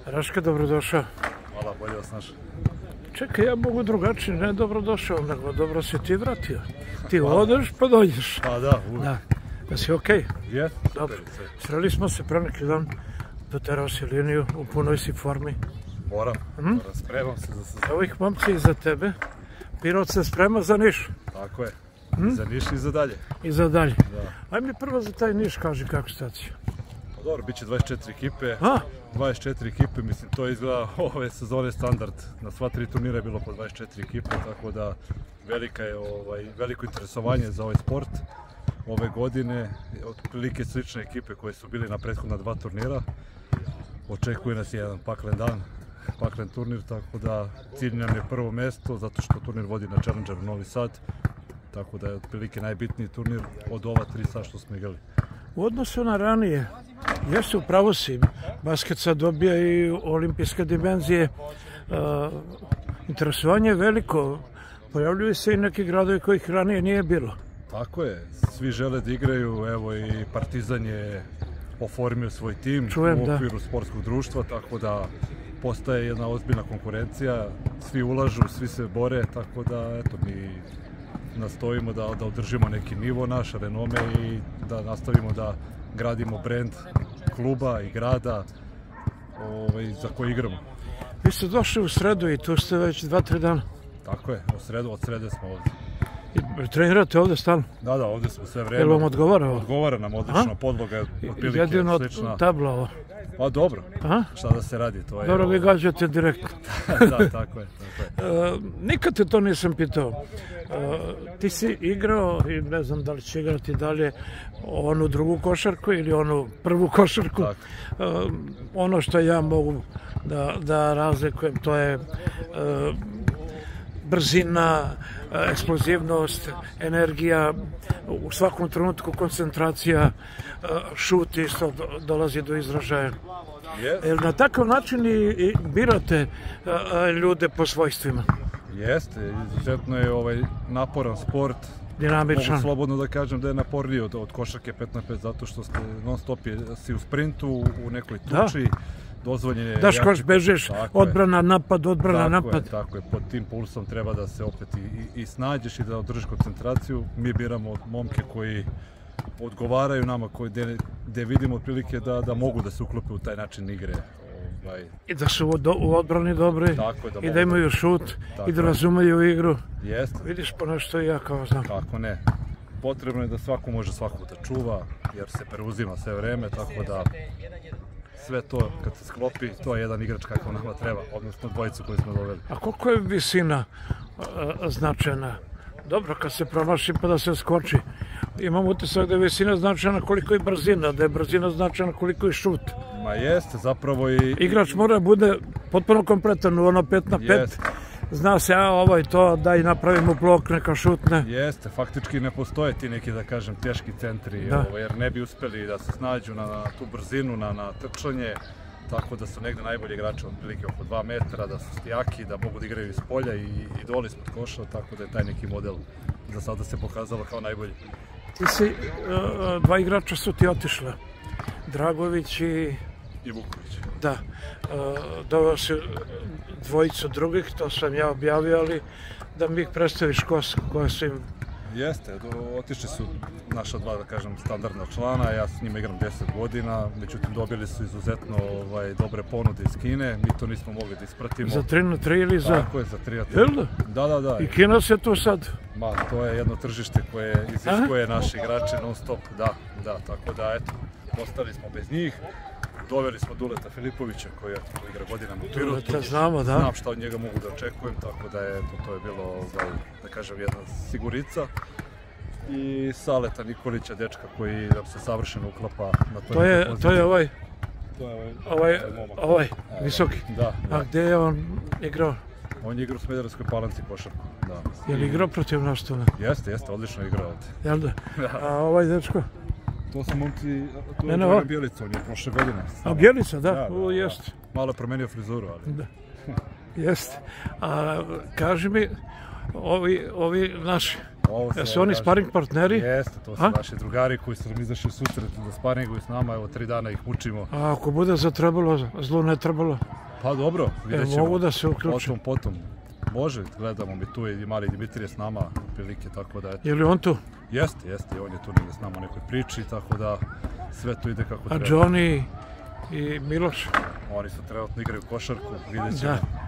Raška, dobrodošao. Hvala, bolje vas našao. Čekaj, ja mogu drugačije, ne dobrodošao, nego dobro si ti vratio. Ti odeš pa dođeš. Pa da, uvijek. Da si okej? Je? Dobro. Sreli smo se pre neki dan, doterao si liniju, u punoj si formi. Moram, spremam se za sezonu. Evo ih momci iza tebe. Pirot se sprema za Niš. Tako je, za Niš i za dalje. I za dalje. Da. Aj mi prvo za taj Niš kaži kako stacija. Pa dobro, bit će 24 ekipe. A? 24 ekipe, mislim, to izgleda ove sezone standard. Na sva 3 turnira je bilo po 24 ekipe, tako da veliko interesovanje za ovaj sport. Ove godine, otprilike slične ekipe koje su bili na prethodna 2 turnira. Očekuje nas jedan paklen turnir, tako da cilj nam je prvo mesto, zato što turnir vodi na Challengeru Novi Sad. Tako da je otprilike najbitniji turnir od ova 3 sad što smo igrali. U odnosu na ranije, jeste u pravu si, basket sad dobija i olimpijske dimenzije, interesovanje je veliko, pojavljuju se i neki gradovi kojih ranije nije bilo. Tako je, svi žele da igraju, evo i Partizan je oformio svoj tim u okviru sportskog društva, tako da postaje jedna ozbiljna konkurencija, svi ulažu, svi se bore, tako da eto mi nastojimo da održimo neki nivo naš, renome i da nastavimo da gradimo brend kluba i grada za koji igramo. Vi ste došli u sredu i tu ste već 2-3 dana. Tako je, od srede smo ovdje. I trenirate ovdje stalno? Da, ovdje smo sve vreme. Jel vam odgovara ovo? Odgovara nam odlično, podloga je otprilike slična. Jedino tabla ovo? Pa dobro, šta da se radi, to je... Dobro, vi gađate direktno. Da, tako je. Nikad te to nisam pitao. Ti si igrao, i ne znam da li će igrati dalje, onu drugu košarku ili onu prvu košarku. Ono što ja mogu da razlikujem, to je brzina, eksplozivnost, energija, u svakom trenutku koncentracija, šut isto dolazi do izražaja. Na takav način i birate ljude po svojstvima? Jeste, izuzetno je naporan sport. Dinamičan. Mogu slobodno da kažem da je naporniji od košarke 5x5 zato što non stop si u sprintu, u nekoj tuči. Daš koš, bežeš, odbrana, napad, odbrana, napad. Tako je, pod tim pulsom treba da se opet i snađeš i da održiš koncentraciju. Mi biramo momke koji odgovaraju nama, gde vidimo otprilike da mogu da se uklope u taj način igre. I da su u odbrani dobri, i da imaju šut, i da razumeju igru. Vidiš po nešto i ja kao znam. Kako ne. Potrebno je da svako može svakog da čuva, jer se preuzima sve vreme, tako da sve to kad se sklopi, to je jedan igrač kako nama treba, odnosno dvojicu koju smo doveli. A koliko je visina značajna? Dobro, kad se promaši pa da se skoči. Imam utisak da je visina značajna koliko je brzina, da je brzina značajna koliko je šut. Ma jeste, zapravo i... Igrač mora bude potpuno kompletan u ono 5x5. Zna se, to, daj napravimo blok, neka šutne. Jeste, faktički ne postoje ti neki, da kažem, teški centri, jer ne bi uspeli da se snađu na tu brzinu, na trčanje, tako da su negde najbolji igrači otprilike oko 2 metra, da su stijaki, da mogu da igraju iz polja i dole ispod koša, tako da je taj neki model za sada se pokazalo kao najbolji. Ti si, 2 igrača su ti otišle, Dragović i Vuković. Da, doveo si dvojicu drugih, to sam ja objavio, ali da mi ih predstaviš koje su im... Jeste, otišli su naša 2, da kažem, standardna člana, ja s njima igram 10 godina, međutim dobili su izuzetno dobre ponude iz Kine, mi to nismo mogli da ispratimo. Za 3x3 ili za... Tako je, za 3x3. Jel da? Da. I Kina se tu sad? Ma, to je jedno tržište koje iziskuje naši igrače non stop, da, tako da, eto, ostali smo bez njih. Doveli smo Duleta Filipovića koji igra godinama u Pirotu. Znam šta od njega mogu da očekujem, tako da je to je bilo, da kažem, jedna sigurica. I Saleta Nikolića, dečka koji nam se savršeno uklapa na toj poziciji. To je ovaj? To je ovaj, visoki? Da. A gde je on igrao? On je igrao u Smederevskoj Palanci košarku. Je li igrao protiv nas tu? Jeste, odlično igrao ovdje. Jel da? A ovaj dečko? To su momci, to je Dragan Bjelica, on je prošle godine. A Bjelica, da, jeste. Malo je promenio frizuru, ali... Da, jeste. A kaži mi, ovi naši, Jesu oni sparing partneri? Jeste, to su naši drugari koji su nam izašli susret da sparinguju s nama, evo 3 dana ih mučimo. A ako bude zatrebalo, zlo ne trebalo? Pa dobro, vidjet ćemo. Mogu da se uključim? Potom. Može, gledamo mi tu i mali Dimitrije s nama, prilike, tako da eto. Je li on tu? Jeste, i on je tu negdje s nama u nekoj priči, tako da sve tu ide kako treba. A Johnny i Miloš? Oni su trenutno igraju košarku, vidjet ćemo.